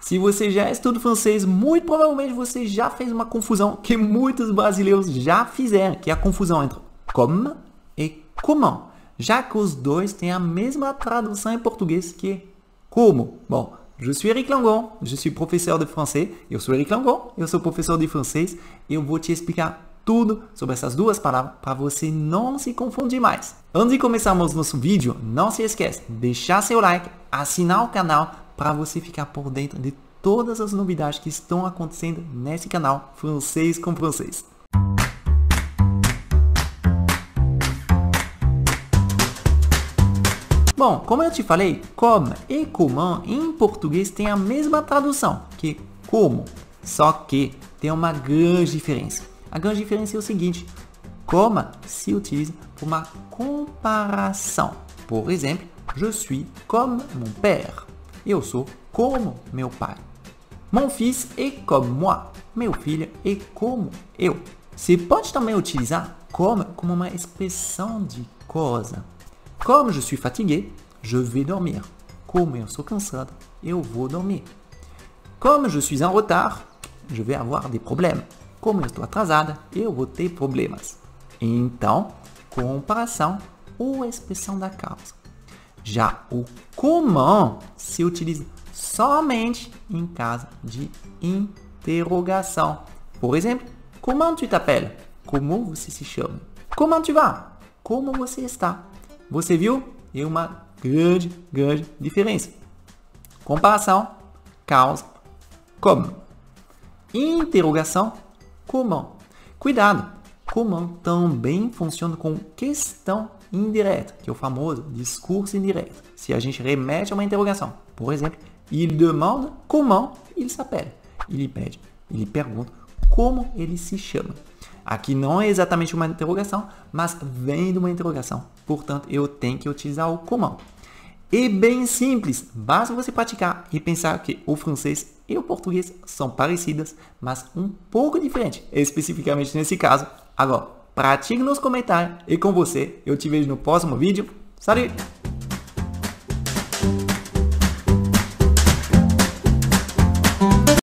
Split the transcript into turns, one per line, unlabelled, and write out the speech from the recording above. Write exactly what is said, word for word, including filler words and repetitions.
Se você já estuda francês, muito provavelmente você já fez uma confusão que muitos brasileiros já fizeram, que é a confusão entre comme e comment, já que os dois têm a mesma tradução em português que é como. Bom, je suis Eric Langon, je suis professeur de français, eu sou Eric Langon, eu sou professor de francês, e eu vou te explicar tudo sobre essas duas palavras para você não se confundir mais. Antes de começarmos nosso vídeo, não se esqueça de deixar seu like, assinar o canal para você ficar por dentro de todas as novidades que estão acontecendo nesse canal Francês com Francês. Bom, como eu te falei, comme e comment em português tem a mesma tradução que como, só que tem uma grande diferença. A grande diferença é o seguinte: comme se utiliza para uma comparação. Por exemplo, je suis comme mon père. Eu sou como meu pai. Mon fils est comme moi. Meu filho é como eu. Você pode também utilizar comme como uma expressão de coisa. Comme je suis fatigué, je vais dormir. Como eu sou cansado, eu vou dormir. Comme je suis en retard, je vais avoir des problèmes. Como eu estou atrasada, eu vou ter problemas. Então, comparação ou expressão da causa. Já o comment se utiliza somente em caso de interrogação. Por exemplo, comment tu t'appelles? Como você se chama? Comment tu vas? Como você está? Você viu? É uma grande, grande diferença. Comparação, causa, como. Interrogação, comment. Cuidado, comment também funciona com questão indireta, que é o famoso discurso indireto. Se a gente remete a uma interrogação. Por exemplo, il demande comment il s'appelle. Ele pede, ele pergunta como ele se chama. Aqui não é exatamente uma interrogação, mas vem de uma interrogação. Portanto, eu tenho que utilizar o comment. É bem simples, basta você praticar e pensar que o francês e o português são parecidas, mas um pouco diferentes, especificamente nesse caso. Agora, pratique nos comentários e com você eu te vejo no próximo vídeo. Salut!